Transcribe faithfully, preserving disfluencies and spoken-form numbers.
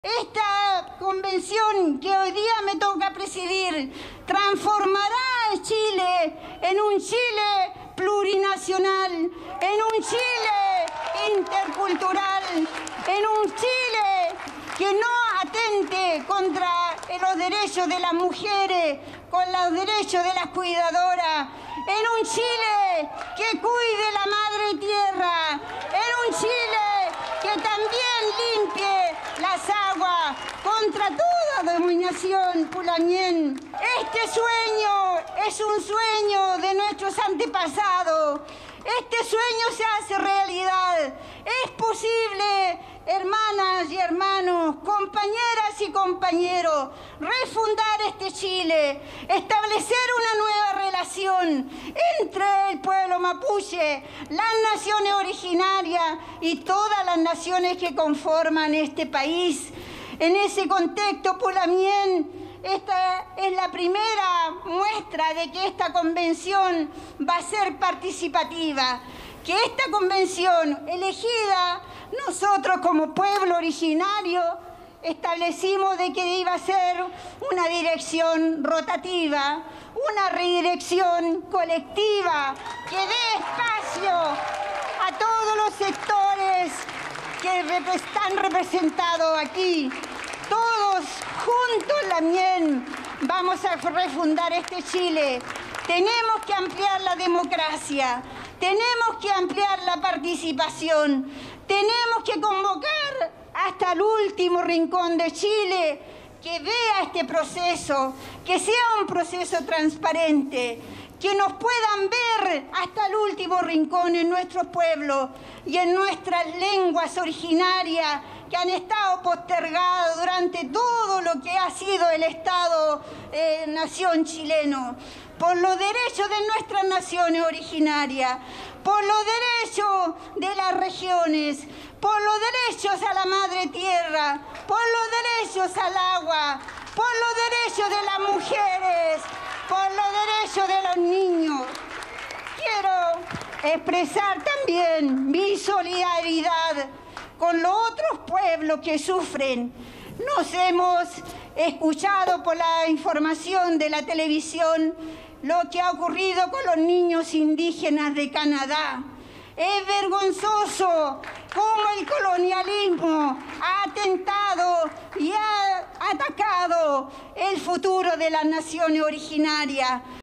Esta convención que hoy día me toca presidir transformará a Chile en un Chile plurinacional, en un Chile intercultural, en un Chile que no atente contra los derechos de las mujeres, con los derechos de las cuidadoras, en un Chile que cuide la madre tierra, en un Chile que también limpie las aguas contra toda dominación pulamien. Este sueño es un sueño de nuestros antepasados. Este sueño se hace realidad. Es posible, hermanas y hermanos, compañeras y compañeros, refundar este Chile, establecer una nueva relación entre el pueblo mapuche, las naciones originarias y todas las naciones que conforman este país. En ese contexto, pulamien, esta es la primera muestra de que esta convención va a ser participativa, que esta convención elegida, nosotros como pueblo originario establecimos de que iba a ser una dirección rotativa, una redirección colectiva que dé espacio a todos los sectores que están representados aquí. Todos juntos, también vamos a refundar este Chile. Tenemos que ampliar la democracia, tenemos que ampliar la participación, tenemos que convocar hasta el último rincón de Chile que vea este proceso, que sea un proceso transparente, que nos puedan ver hasta el último rincón en nuestros pueblos y en nuestras lenguas originarias que han estado postergadas durante todo lo que ha sido el Estado-nación eh, chileno, por los derechos de nuestras naciones originarias, por los derechos de las regiones, por los derechos a la madre tierra, por los derechos al agua, por los derechos de las mujeres, por los derechos de los niños. Quiero expresar también mi solidaridad con los otros pueblos que sufren. Nos hemos escuchado por la información de la televisión lo que ha ocurrido con los niños indígenas de Canadá. Es vergonzoso cómo el colonialismo ha atentado y ha atacado el futuro de las naciones originarias.